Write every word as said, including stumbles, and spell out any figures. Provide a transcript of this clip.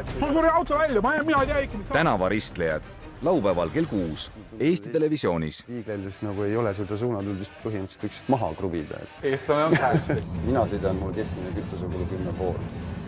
sul suri auto välja, ma ei, mina ei tea ikka, mis tänavaristlejad laupäeval kell kuus Eesti Televisioonis. Tiigledes nagu ei ole seda suunatuld, vist põhimõtteliselt võiksid maha kruvida. Eestlane on käest. Mina sõidan, mul keskmine kütusekulu kümme pool.